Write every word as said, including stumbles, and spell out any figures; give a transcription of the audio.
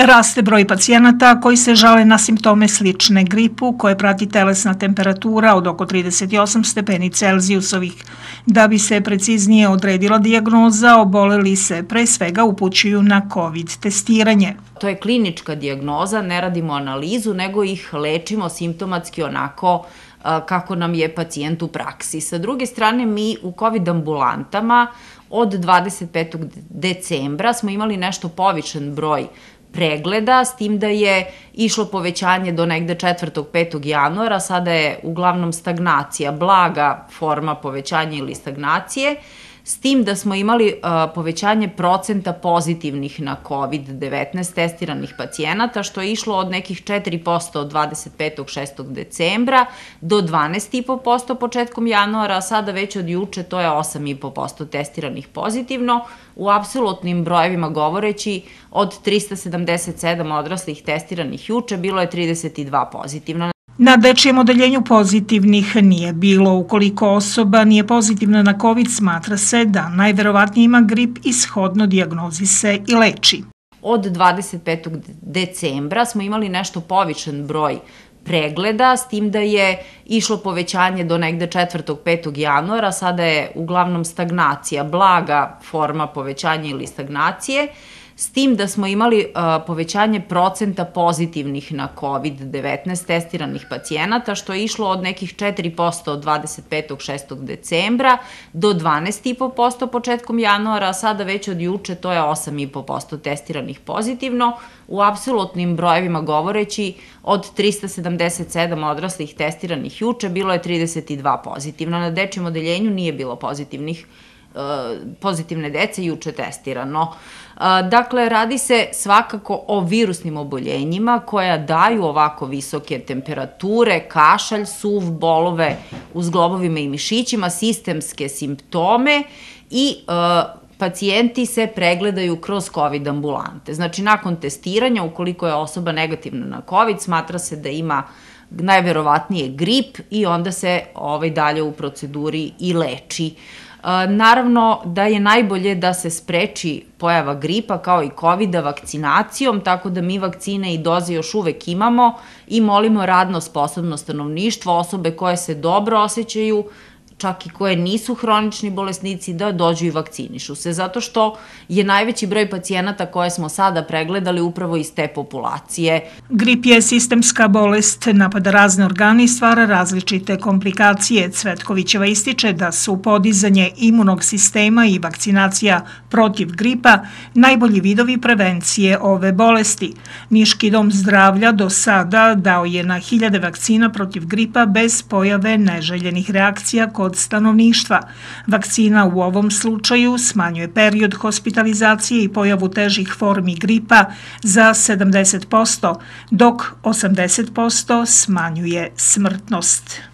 Raste broj pacijenata koji se žale na simptome slične gripu, koje prati telesna temperatura od oko trideset osam stepeni Celzijusovih. Da bi se preciznije odredila dijagnoza, oboleli se pre svega upućuju na COVID testiranje. To je klinička dijagnoza, ne radimo analizu, nego ih lečimo simptomatski onako kako nam je pacijent u praksi. Sa druge strane, mi u COVID ambulantama od dvadeset petog decembra smo imali nešto povišen broj pregleda, s tim da je išlo povećanje do negde četvrtog petog januara, sada je uglavnom stagnacija, blaga forma povećanja ili stagnacije, s tim da smo imali povećanje procenta pozitivnih na COVID devetnaest testiranih pacijenata, što je išlo od nekih četiri posto od dvadeset petog šestog decembra do dvanaest zarez pet posto početkom januara, a sada već od juče to je osam zarez pet posto testiranih pozitivno. U apsolutnim brojevima govoreći, od trista sedamdeset sedam odraslih testiranih juče bilo je trideset dva pozitivno. Na dečijem odeljenju pozitivnih nije bilo. Ukoliko osoba nije pozitivna na COVID, smatra se da najverovatnije ima grip i shodno dijagnozi se i leči. Od dvadeset petog decembra smo imali nešto povišen broj pregleda, s tim da je išlo povećanje do negde četvrtog petog januara, sada je uglavnom stagnacija, blaga forma povećanja ili stagnacije, s tim da smo imali povećanje procenta pozitivnih na COVID devetnaest testiranih pacijenata, što je išlo od nekih četiri posto od dvadeset petog šestog decembra do dvanaest zarez pet posto početkom januara, a sada već od juče to je osam zarez pet posto testiranih pozitivno. U apsolutnim brojevima govoreći, od trista sedamdeset sedam odraslih testiranih juče bilo je trideset dva pozitivno. Na dečijem odeljenju nije bilo pozitivnih pozitivne dece juče testirano. Dakle, radi se svakako o virusnim oboljenjima koja daju ovako visoke temperature, kašalj, suv, bolove u zglobovima i mišićima, sistemske simptome i pacijenti se pregledaju kroz COVID ambulante. Znači, nakon testiranja, ukoliko je osoba negativna na COVID, smatra se da ima najverovatnije grip i onda se dalje u proceduri i leči. Naravno da je najbolje da se spreči pojava gripa kao i COVID-a vakcinacijom, tako da mi vakcine i doze još uvek imamo i molimo radno sposobno stanovništvo, osobe koje se dobro osjećaju, čak i koje nisu hronični bolesnici, da dođu i vakcinišu se, zato što je najveći broj pacijenata koje smo sada pregledali upravo iz te populacije. Grip je sistemska bolest, napada razne organe i stvara različite komplikacije. Cvetkovićeva ističe da su podizanje imunog sistema i vakcinacija protiv gripa najbolji vidovi prevencije ove bolesti. Niški dom zdravlja do sada dao je na hiljade vakcina protiv gripa bez pojave neželjenih reakcija kod stanovništva. Vakcina u ovom slučaju smanjuje period hospitalizacije i pojavu težih formi gripa za sedamdeset posto, dok osamdeset posto smanjuje smrtnost.